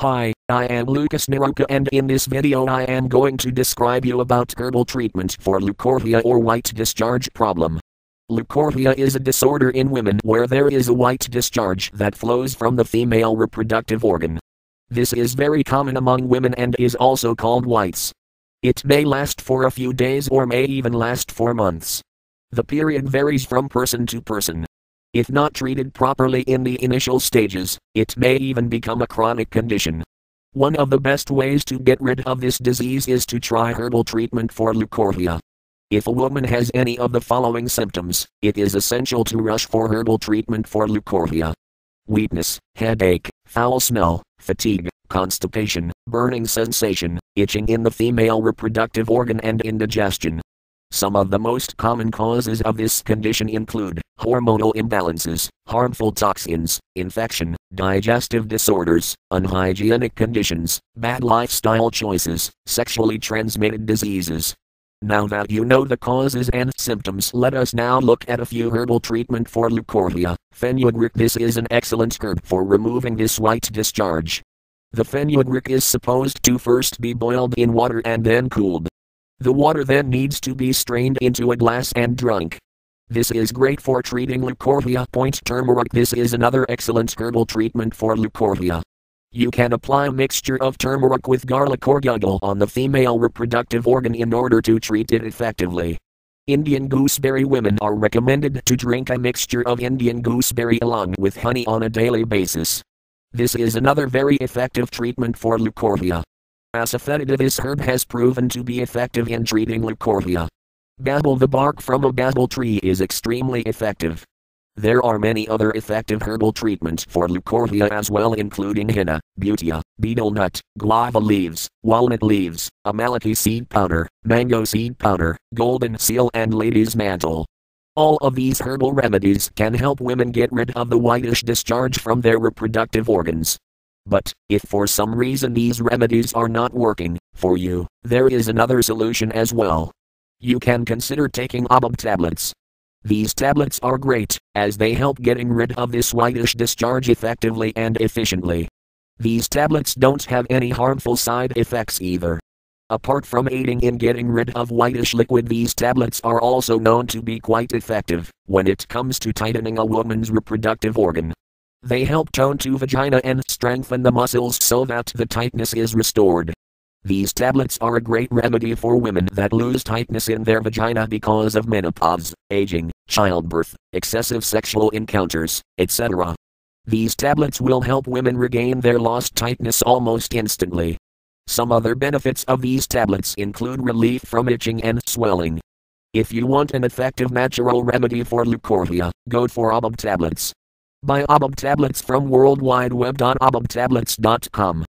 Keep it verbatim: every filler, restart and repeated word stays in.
Hi, I am Lucas Naroka, and in this video I am going to describe you about herbal treatment for leukorrhea or white discharge problem. Leukorrhea is a disorder in women where there is a white discharge that flows from the female reproductive organ. This is very common among women and is also called whites. It may last for a few days or may even last for months. The period varies from person to person. If not treated properly in the initial stages, it may even become a chronic condition. One of the best ways to get rid of this disease is to try herbal treatment for leukorrhea. If a woman has any of the following symptoms, it is essential to rush for herbal treatment for leukorrhea: weakness, headache, foul smell, fatigue, constipation, burning sensation, itching in the female reproductive organ, and indigestion. Some of the most common causes of this condition include hormonal imbalances, harmful toxins, infection, digestive disorders, unhygienic conditions, bad lifestyle choices, sexually transmitted diseases. Now that you know the causes and symptoms, let us now look at a few herbal treatment for leukorrhea. Fenugreek. This is an excellent herb for removing this white discharge. The fenugreek is supposed to first be boiled in water and then cooled. The water then needs to be strained into a glass and drunk. This is great for treating leukorrhea. Point turmeric. This is another excellent herbal treatment for leukorrhea. You can apply a mixture of turmeric with garlic or guggul on the female reproductive organ in order to treat it effectively. Indian gooseberry. Women are recommended to drink a mixture of Indian gooseberry along with honey on a daily basis. This is another very effective treatment for leukorrhea. Asafoetida. This herb has proven to be effective in treating leukorrhea. Basil. The bark from a basil tree is extremely effective. There are many other effective herbal treatments for leukorrhea as well, including henna, butea, betel nut, guava leaves, walnut leaves, amalaki seed powder, mango seed powder, golden seal, and lady's mantle. All of these herbal remedies can help women get rid of the whitish discharge from their reproductive organs. But, if for some reason these remedies are not working for you, there is another solution as well. You can consider taking abab tablets. These tablets are great, as they help getting rid of this whitish discharge effectively and efficiently. These tablets don't have any harmful side effects either. Apart from aiding in getting rid of whitish liquid, these tablets are also known to be quite effective when it comes to tightening a woman's reproductive organ. They help tone to vagina and strengthen the muscles so that the tightness is restored. These tablets are a great remedy for women that lose tightness in their vagina because of menopause, aging, childbirth, excessive sexual encounters, et cetera. These tablets will help women regain their lost tightness almost instantly. Some other benefits of these tablets include relief from itching and swelling. If you want an effective natural remedy for leukorrhea, go for abab tablets. Buy abab tablets from world wide web dot abab tablets dot com.